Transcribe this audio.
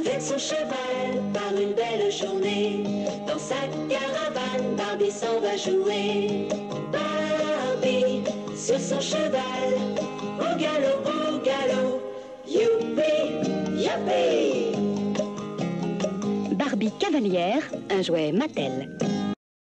avec son cheval par une belle journée. Dans sa caravane, Barbie s'en va jouer. Barbie sur son cheval, au galop, youpi, youpi. Barbie cavalière, un jouet Mattel.